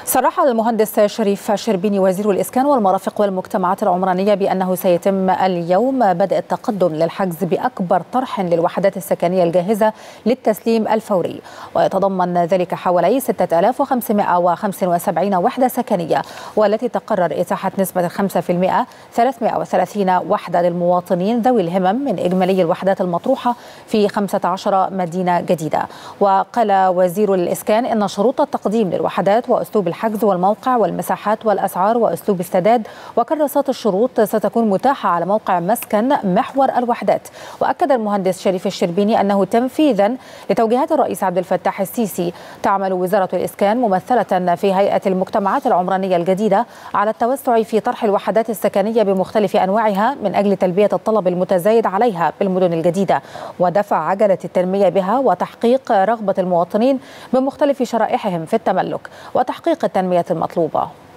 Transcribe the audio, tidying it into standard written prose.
صرح المهندس شريف شربيني وزير الإسكان والمرافق والمجتمعات العمرانية بأنه سيتم اليوم بدء التقدم للحجز بأكبر طرح للوحدات السكنية الجاهزة للتسليم الفوري، ويتضمن ذلك حوالي 6575 وحدة سكنية، والتي تقرر إتاحة نسبة 5% 330 وحدة للمواطنين ذوي الهمم من إجمالي الوحدات المطروحة في 15 مدينة جديدة. وقال وزير الإسكان إن شروط التقديم للوحدات وأسلوب الحجز والموقع والمساحات والأسعار وأسلوب السداد وكراسات الشروط ستكون متاحة على موقع مسكن محور الوحدات. وأكد المهندس شريف الشربيني أنه تنفيذا لتوجيهات الرئيس عبد الفتاح السيسي تعمل وزارة الإسكان ممثلة في هيئة المجتمعات العمرانية الجديدة على التوسع في طرح الوحدات السكنية بمختلف أنواعها من أجل تلبية الطلب المتزايد عليها بالمدن الجديدة ودفع عجلة التنمية بها وتحقيق رغبة المواطنين بمختلف شرائحهم في التملك وتحقيق التنمية المطلوبة.